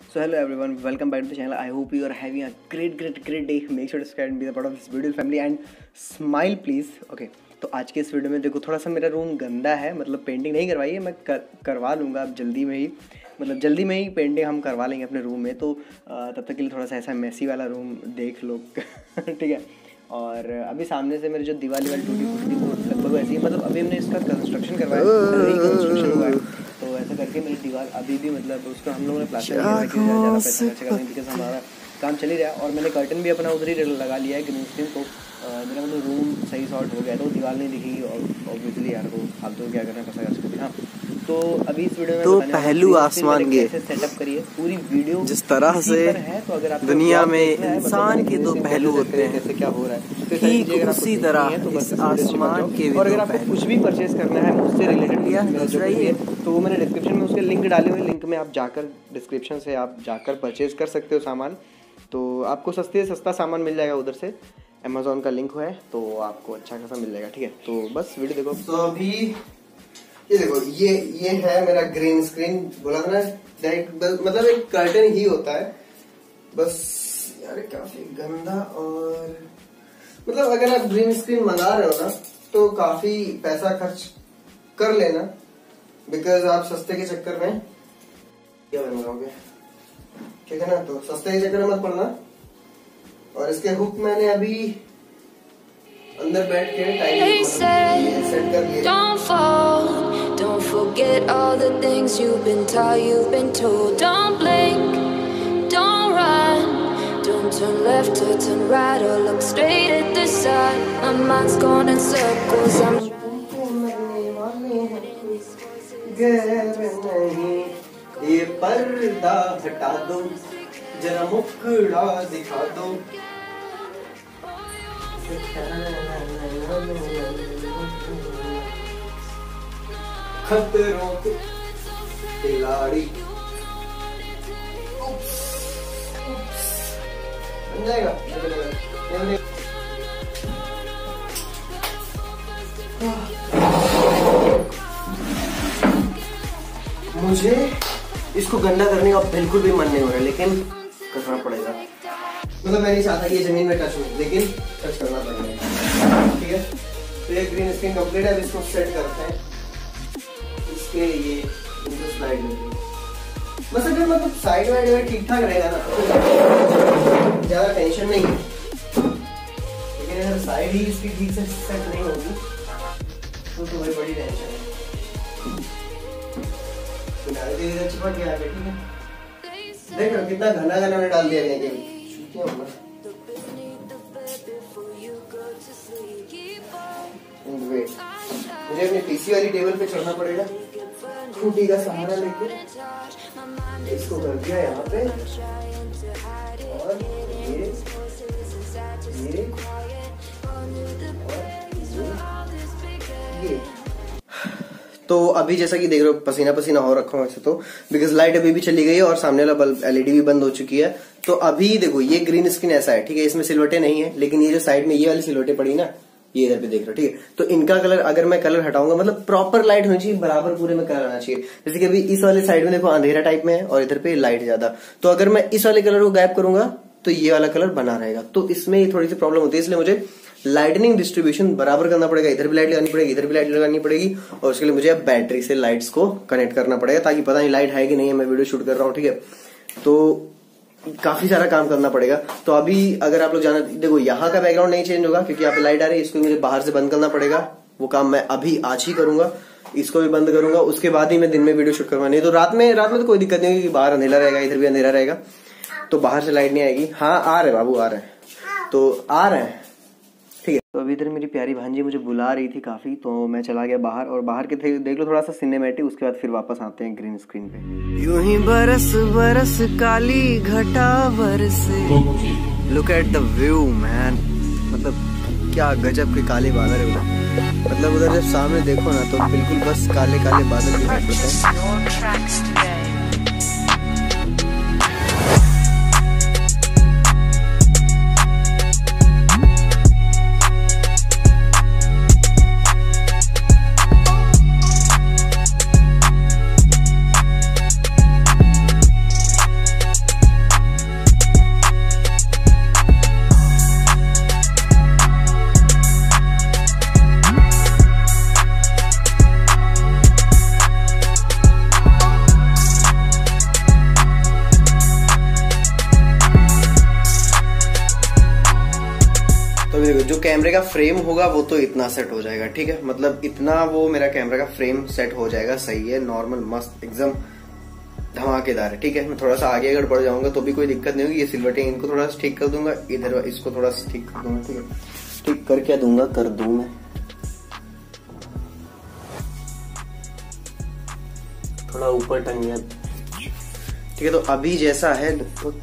So hello everyone, welcome back to the channel. I hope you are having a great day. Make sure to subscribe and be a part of this beautiful family and smile please. Okay, तो आज के इस video में देखो थोड़ा सा मेरा room गंदा है, मतलब पेंटिंग नहीं करवाई है, मैं करवा लूँगा अब जल्दी में ही, मतलब जल्दी में ही पेंटिंग हम करवा लेंगे अपने रूम में। तो तब तक के लिए थोड़ा सा ऐसा मेसी वाला रूम देख लो ठीक है। और अभी सामने से मेरी जो दीवार टूटी लगभग ऐसी है, मतलब अभी हमने इसका कंस्ट्रक्शन करवाया, रिकंस्ट्रक्शन हुआ है, तो ऐसा करके मेरी दीवार अभी भी मतलब उसको हम लोगों ने प्लास्टर नहीं किया, ज़्यादा पैसा खर्च करेंगे बिकॉज हमारा काम चल ही रहा है। और मैंने कर्टन भी अपना उधर ही लगा लिया है ग्रीन स्क्रीन, तो मेरा मतलब रूम सही सॉर्ट हो गया, तो दीवार नहीं दिखेगी और ऑब्वियसली यार को आप तो क्या करना पड़ेगा उसको भी। हाँ, तो अभी इस वीडियो में तो पहलू आसमान के सेटअप करिए पूरी वीडियो जिस तरह से है, तो अगर आप दुनिया में इंसान के दो पहलू होते हैं, कैसे क्या हो रहा है ठीक उसी तरह तो बस आसमान के भी और अगर दो आपको पहलू। कुछ भी परचेज करना है मुझसे रिलेटेड या मेरा जो कुछ भी है, तो वो मैंने डिस्क्रिप्शन में उसके लिंक डाले हुए, लिंक में आप जाकर डिस्क्रिप्शन से आप जाकर परचेज कर सकते हो सामान। तो आपको सस्ते से सस्ता सामान मिल जाएगा उधर से, अमेज़ॉन का लिंक है, तो आपको अच्छा खासा मिल जाएगा। ठीक है, तो बस वीडियो देखो। तो अभी ये देखो, ये है मेरा ग्रीन स्क्रीन, बोला था ना मतलब एक कर्टन ही होता है बस। यार काफी गंदा, और मतलब अगर आप ग्रीन स्क्रीन मंगा रहे हो ना तो काफी पैसा खर्च कर लेना, बिकॉज आप सस्ते के चक्कर में क्या बनवाओगे, ठीक है ना। तो सस्ते के चक्कर में मत पड़ना। और इसके हुक मैंने अभी अंदर बैठ के टाइट सेट कर लिए। Don't fall, don't forget all the things you've been taught, you've been told. Don't blink, don't run, don't turn left or turn right or look straight at the sun. My mind's going in circles. I'm ये पर्दा हटा दो, जरा मुखड़ा दिखा दो। खतरों के खिलाड़ी बन जाएगा। मुझे इसको गंदा करने का बिल्कुल भी मन नहीं हो रहा, लेकिन करना पड़ेगा। मतलब मैं नहीं चाहता कि ये जमीन में टच हो, लेकिन टच करना पड़ेगा। ठीक है, तो ये ग्रीन स्क्रीन कंप्लीट है। इसको सेट करते हैं, इसके ये स्लाइड लगी बस। अगर मतलब साइड वाइड ठीक ठाक रहेगा ना तो ज्यादा टेंशन नहीं है, लेकिन अगर साइड ही इसकी ठीक से सेट नहीं होगी तो बड़ी बड़ी टेंशन है। चिपक गया है, ठीक है। देखो कितना घना घना में डाल दिया गया। मुझे अपनी पीसी वाली टेबल पे चढ़ना पड़ेगा, खूंटी का सहारा लेके इसको कर दिया यहाँ पे, और ये तो अभी जैसा कि देख रहे हो पसीना पसीना हो रखा हूँ वैसे तो, बिकॉज लाइट अभी भी चली गई है और सामने वाला बल्ब एलईडी भी बंद हो चुकी है। तो अभी देखो ये ग्रीन स्क्रीन ऐसा है, ठीक है, इसमें सिलवटें नहीं है, लेकिन ये जो साइड में ये वाली सिलवटें पड़ी ना, ये इधर पे देख रहे हो, ठीक है। तो इनका कलर अगर मैं कलर हटाऊंगा, मतलब प्रॉपर लाइट होनी चाहिए, बराबर पूरे में कलर आना चाहिए। जैसे कि अभी इस वाले साइड में देखो अंधेरा टाइप में है और इधर पे लाइट ज्यादा, तो अगर मैं इस वाले कलर को गायब करूंगा तो ये वाला कलर बना रहेगा। तो इसमें थोड़ी सी प्रॉब्लम होती है, इसलिए मुझे लाइटनिंग डिस्ट्रीब्यूशन बराबर करना पड़ेगा। इधर भी लाइट लगानी पड़ेगी, इधर भी लाइट लगानी पड़ेगी, और उसके लिए मुझे अब बैटरी से लाइट्स को कनेक्ट करना पड़ेगा, ताकि पता नहीं लाइट है कि नहीं है, मैं वीडियो शूट कर रहा हूँ, ठीक है। तो काफी सारा काम करना पड़ेगा। तो अभी अगर आप लोग जाना, देखो यहाँ का बैकग्राउंड नहीं चेंज होगा क्योंकि यहाँ पे लाइट आ रही है, इसको मुझे बाहर से बंद करना पड़ेगा। वो काम मैं अभी आज ही करूंगा, इसको भी बंद करूंगा, उसके बाद ही मैं दिन में वीडियो शूट करवानी है। तो रात में तो कोई दिक्कत नहीं होगी, बाहर अंधेरा रहेगा, इधर भी अंधेरा रहेगा, तो बाहर से लाइट नहीं आएगी। हाँ आ रहे बाबू, आ रहे हैं, तो आ रहे हैं, ठीक है। तो अभी इधर मेरी प्यारी भांजी मुझे बुला रही थी काफी, तो मैं चला गया बाहर, और बाहर के देख लो थोड़ा सा सिनेमैटिक, उसके बाद फिर वापस आते हैं ग्रीन स्क्रीन पे। यूं ही बरस बरस काली घटा बरसे, look at the view man, मतलब क्या गजब के काले बादल है। मतलब उधर जब सामने देखो ना तो बिल्कुल बस काले काले बादल दिखाई पड़ते हैं। जो कैमरे का फ्रेम होगा वो तो इतना सेट हो जाएगा, ठीक है, मतलब इतना वो मेरा कैमरा का फ्रेम सेट हो जाएगा, सही है, नॉर्मल मस्त एकदम धमाकेदार है, ठीक है। मैं थोड़ा सा आगे अगर बढ़ जाऊंगा तो भी कोई दिक्कत नहीं होगी। ये सिलवटें इनको थोड़ा सा ठीक कर दूंगा, इधर इसको थोड़ा सा ठीक कर दूंगा, ठीक है, ठीक कर क्या दूंगा, कर दूं मैं थोड़ा ऊपर टंग गया, ठीक है। तो अभी जैसा है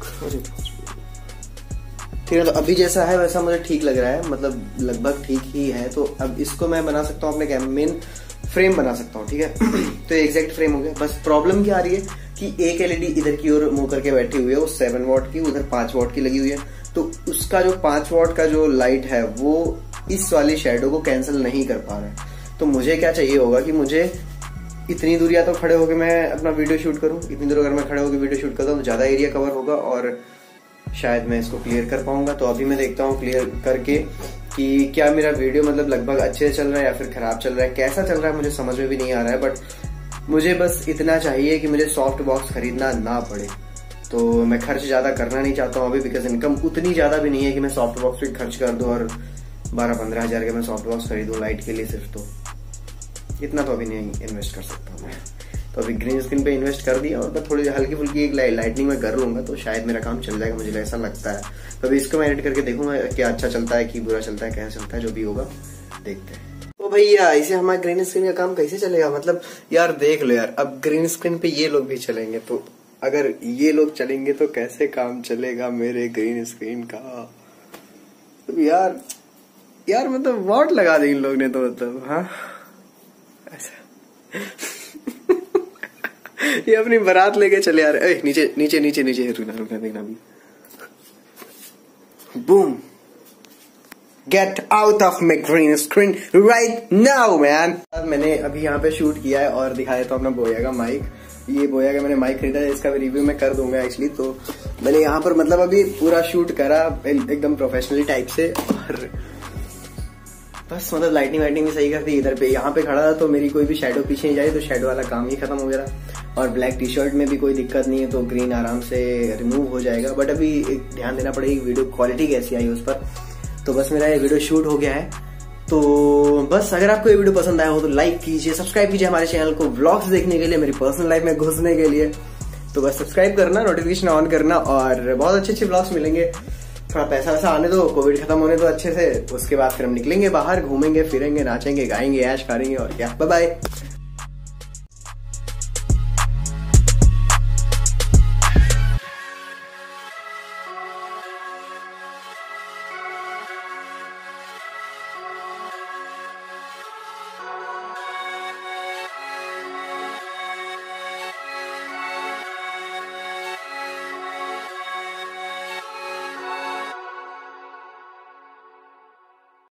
ठीक है, तो अभी जैसा है वैसा मुझे ठीक लग रहा है, मतलब लगभग ठीक ही है। तो अब इसको मैं बना सकता हूँ अपने मेन फ्रेम बना सकता हूँ, ठीक है। तो एग्जैक्ट फ्रेम हो गया। बस प्रॉब्लम क्या आ रही है कि एक एलईडी इधर की ओर मुंह करके बैठी हुई है, वो 7 वॉट की, उधर 5 वॉट की लगी हुई है। तो उसका जो 5 वॉट का जो लाइट है वो इस वाली शेडो को कैंसिल नहीं कर पा रहा है। तो मुझे क्या चाहिए होगा कि मुझे इतनी दूर या तो खड़े होकर मैं अपना वीडियो शूट करूं, इतनी दूर अगर मैं खड़े होकर वीडियो शूट करता हूँ तो ज्यादा एरिया कवर होगा और शायद मैं इसको क्लियर कर पाऊंगा। तो अभी मैं देखता हूँ क्लियर करके कि क्या मेरा वीडियो मतलब लगभग अच्छे से चल रहा है या फिर खराब चल रहा है, कैसा चल रहा है मुझे समझ में भी नहीं आ रहा है। बट मुझे बस इतना चाहिए कि मुझे सॉफ्ट बॉक्स खरीदना ना पड़े। तो मैं खर्च ज्यादा करना नहीं चाहता हूँ अभी, बिकॉज इनकम उतनी ज्यादा भी नहीं है कि मैं सॉफ्ट बॉक्स पे खर्च कर दूं और 12-15 हजार के मैं सॉफ्ट बॉक्स खरीदूं लाइट के लिए सिर्फ। तो इतना तो अभी नहीं इन्वेस्ट कर सकता हूँ मैं। तो अभी ग्रीन स्क्रीन पे इन्वेस्ट कर दिया और थोड़ी हल्की फुल्की एक लाइटनिंग में कर लूंगा तो शायद मेरा काम चल जाएगा, मुझे ऐसा लगता है। तो अभी इसको मैं एडिट करके देखूंगा क्या अच्छा चलता है कि बुरा चलता है, कैसा चलता है, जो भी होगा देखते हैं। तो भैया इसे हमारा ग्रीन स्क्रीन का काम कैसे चलेगा, मतलब यार देख लो यार, अब ग्रीन स्क्रीन पे ये लोग भी चलेंगे तो अगर ये लोग चलेंगे तो कैसे काम चलेगा मेरे ग्रीन स्क्रीन का। तो यार मतलब वॉट लगा दी इन लोग ने तो, मतलब हाँ ऐसा ये अपनी बारात लेके चले यार। नीचे नीचे नीचे नीचे रुकना देखना भी। Boom, get out of my green screen right now man. मैंने अभी यहाँ पे शूट किया है और दिखाया तो अपना बोया का माइक। ये बोया का मैंने माइक खरीदा है, इसका भी रिव्यू मैं कर दूंगा एक्चुअली। तो मैंने यहाँ पर मतलब अभी पूरा शूट करा एकदम प्रोफेशनली टाइप से और बस मतलब लाइटिंग वाइटिंग भी सही कर दी। इधर पे यहाँ पे खड़ा था तो मेरी कोई भी शेडो पीछे नहीं जाए तो शेडो वाला काम ही खत्म हो गया। और ब्लैक टी शर्ट में भी कोई दिक्कत नहीं है तो ग्रीन आराम से रिमूव हो जाएगा। बट अभी एक ध्यान देना पड़ेगा वीडियो क्वालिटी कैसी आई उस पर। तो बस मेरा ये वीडियो शूट हो गया है। तो बस अगर आपको ये वीडियो पसंद आया हो तो लाइक कीजिए, सब्सक्राइब कीजिए हमारे चैनल को व्लॉग्स देखने के लिए, मेरी पर्सनल लाइफ में घुसने के लिए। तो बस सब्सक्राइब करना, नोटिफिकेशन ऑन करना और बहुत अच्छे अच्छे व्लॉग्स मिलेंगे। थोड़ा पैसा वैसा आने दो, कोविड खत्म होने दो अच्छे से, उसके बाद फिर हम निकलेंगे बाहर, घूमेंगे फिरेंगे, नाचेंगे गाएंगे, ऐश करेंगे और क्या। Bye bye.